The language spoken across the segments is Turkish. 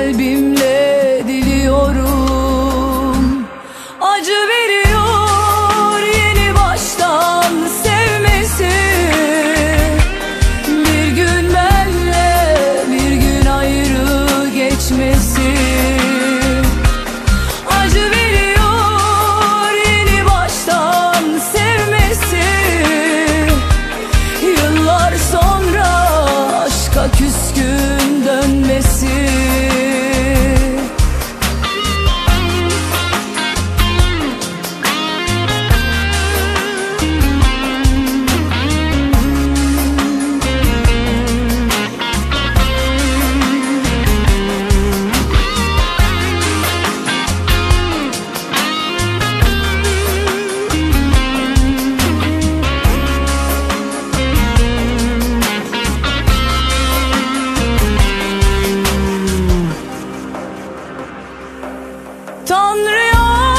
kalbimle diliyorum. Acı veriyor yeni baştan sevmesi, bir gün benle bir gün ayrı geçmesi. Acı veriyor yeni baştan sevmesi, yıllar sonra aşka küskün dönmesi. Tanrı'ya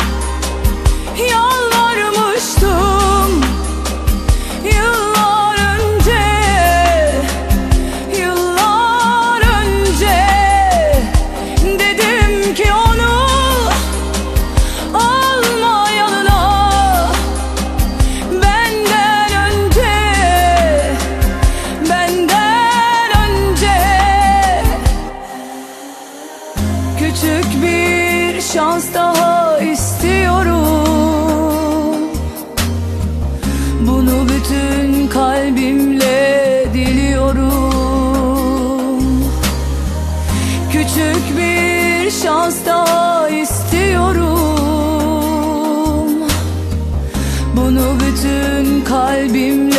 yalvarmıştım yıllar önce, yıllar önce. Dedim ki onu alma yanına, benden önce, benden önce. Küçük bir şans daha istiyorum, bunu bütün kalbimle diliyorum. Küçük bir şans daha istiyorum, bunu bütün kalbimle